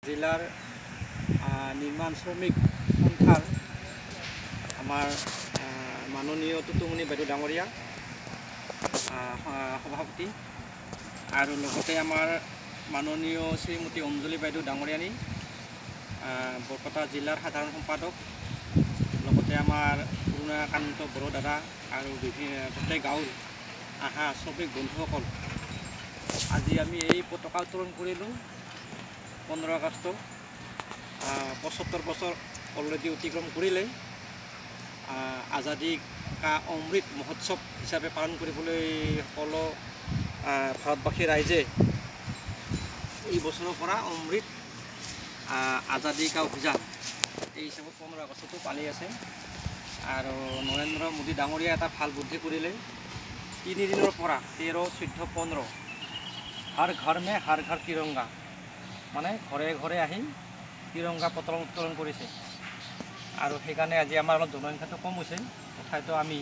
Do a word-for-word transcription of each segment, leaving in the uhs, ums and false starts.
জিলাৰ নিৰ্মাণ শ্ৰমিক সন্থাৰ আমাৰ মাননীয় টুটুমণি বাইদেউ ডাঙৰীয়া সভাপতি আৰু লগতে আমাৰ মাননীয় শ্ৰীমতী অঞ্জলি বাইদেউ ডাঙৰীয়ানী বৰপেটা জিলাৰ সাধাৰণ সম্পাদক, লগতে আমাৰ পুৰণাকান্ত বড়ো দাদা আৰু বিভিন্ন গোটেই গাঁৱৰ আহা শ্ৰমিক বন্ধুসকল, আজি আমি এই পতাকা উত্তোলন কৰিলোঁ। পোন্ধৰ আগষ্ট পঁচত্তৰ বছৰ অলৰেডি অতিক্ৰম কৰিলে। আজাদী কা অমৃত মহোৎসৱ হিচাপে পালন কৰিবলৈ সকলো ভাৰতবাসী ৰাইজে এই বছৰৰ পৰা অমৃত আজাদী কা অভিযান এই হিচাপত পোন্ধৰ আগষ্টটো পালি আছে। আৰু নৰেন্দ্ৰ মোদী ডাঙৰীয়া এটা ভাল বুদ্ধি কৰিলে। তিনিদিনৰ পৰা তেৰ চৈধ্য পোন্ধৰ হৰ ঘৰ মে হৰ ঘৰ তিৰংগা, মানে ঘৰে ঘৰে আহি তিৰংগা পতাকা উত্তোলন কৰিছে। আৰু সেইকাৰণে আজি আমাৰ অলপ জনসংখ্যাটো কম হৈছে। তথাপিতো আমি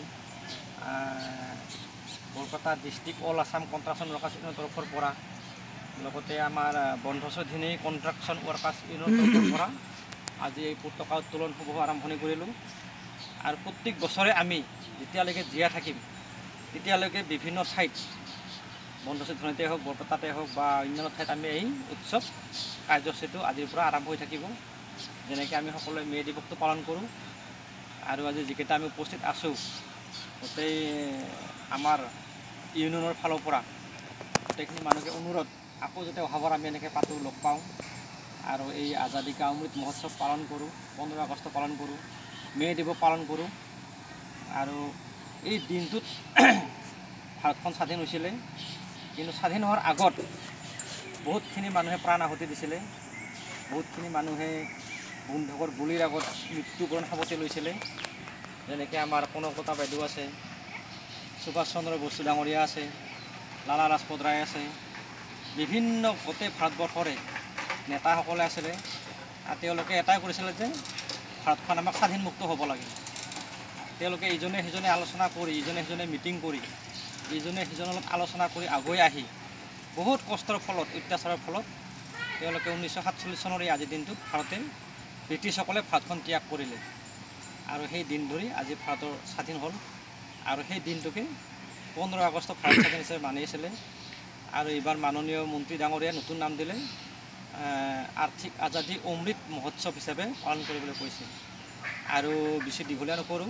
Barpeta district all Assam construction workers ইউনিয়নৰ তৰফৰ পৰা, লগতে আমাৰ বন্ধচোধিনী কনষ্ট্ৰাকশ্যন ৱৰ্কাৰ্ছ ইউনিয়নৰ তৰফৰ পৰা আজি এই পতাকা উত্তোলন শুভ আৰম্ভণি কৰিলোঁ। আৰু প্ৰত্যেক বছৰে আমি যেতিয়ালৈকে জীয়াই থাকিম তেতিয়ালৈকে বিভিন্ন ঠাইত বন্ধচোধিনীতে হওক, বৰপেটাতে হওক বা অন্যান্য ঠাইত আমি এই উৎসৱ কাৰ্যসূচীটো আজিৰ পৰা আৰম্ভ হৈ থাকিব। যেনেকৈ আমি সকলোৱে মে' দিৱসটো পালন কৰোঁ। আৰু আজি যিকেইটা আমি উপস্থিত আছোঁ, গোটেই আমাৰ ইউনিয়নৰ ফালৰ পৰা গোটেইখিনি মানুহকে অনুৰোধ, আকৌ যাতে অহাবাৰ আমি এনেকৈ পাতোঁ, লগ পাওঁ আৰু এই আজাদী কা অমৃত মহোৎসৱ পালন কৰোঁ, পোন্ধৰ আগষ্ট পালন কৰোঁ, মে' দিৱস পালন কৰোঁ। আৰু এই দিনটোত ভাৰতখন স্বাধীন হৈছিলে, কিন্তু স্বাধীন হোৱাৰ আগত বহুতখিনি মানুহে প্ৰাণ আহুতি দিছিলে, বহুতখিনি মানুহে বন্ধুকৰ গুলিৰ আগত মৃত্যুবৰণ সাৱটি লৈছিলে। যেনেকৈ আমাৰ কনকলতা বাইদেউ আছে, সুভাষ চন্দ্ৰ বসু ডাঙৰীয়া আছে, লালা লাজপত ৰায় আছে, বিভিন্ন গোটেই ভাৰতবৰ্ষৰে নেতাসকলে আছিলে। আৰু তেওঁলোকে এটাই কৰিছিলে যে ভাৰতখন আমাক স্বাধীনমুক্ত হ'ব লাগে। তেওঁলোকে ইজনে সিজনে আলোচনা কৰি, ইজনে সিজনে মিটিং কৰি, ইজনে সিজনৰ লগত আলোচনা কৰি আগুৱাই আহি বহুত কষ্টৰ ফলত, অত্যাচাৰৰ ফলত তেওঁলোকে ঊনৈছশ সাতচল্লিছ চনৰ এই আজিৰ দিনটোত ভাৰতে ব্ৰিটিছসকলে ভাৰতখন ত্যাগ কৰিলে। আৰু সেই দিন ধৰি আজি ভাৰতৰ স্বাধীন হ'ল। আৰু সেই দিনটোকে পোন্ধৰ আগষ্ট ভাৰত স্বাধীন হিচাপে মানি আছিলে। আৰু এইবাৰ মাননীয় মন্ত্ৰী ডাঙৰীয়াই নতুন নাম দিলে, আৰ্থিক আজাদী অমৃত মহোৎসৱ হিচাপে পালন কৰিবলৈ কৈছে। আৰু বেছি দীঘলীয়া নকৰোঁ,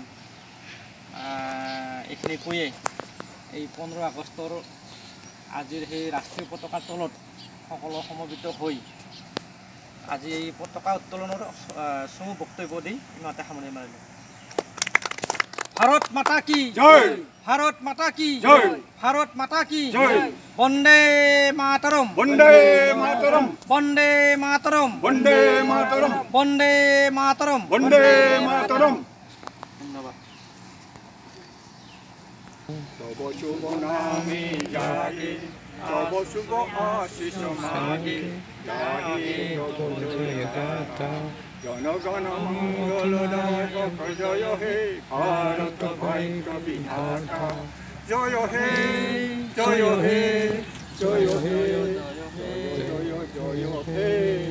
এইখিনি কৈয়ে এই পোন্ধৰ আগষ্টৰ আজিৰ সেই ৰাষ্ট্ৰীয় পতাকাৰ তলত সকলো সমবেত হৈ আজি এই পতাকা উত্তোলনৰ চমু বক্তব্য দি ইমানতে সামৰণি মাৰিলোঁ। ভাৰত মাতা কি জয়, ভাৰত মাতা কি জয়, ভাৰত মাতা কি জয়, বন্দে মাতৰম, বন্দে মাতৰম, বন্দে মাতৰম, বন্দে মাতৰম, বন্দে মাতৰম, বন্দে মাতৰম। ধন্যবাদ। তব শুভ নামে জাগে, তব শুভ আশিস মাগে, গাহে তব জয়গাথা, জনগণ মঙ্গলদায়ক জয় হে ভারত ভাগ্য বিধাতা, জয় হে জয় হে জয় হে জয় জয় হে।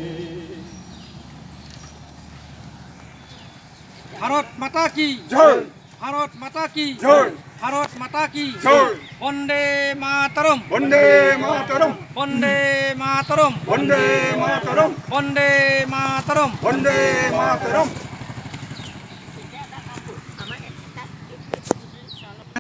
ভারত মাতা কি জয়, ভারত মাতা কি জয়, ভারত মাতা কি জয়, বন্দে মাতরম, বন্দে মাতরম, বন্দে মাতরম, বন্দে মাতরম, বন্দে মাতরম। বন্দে মাতরম।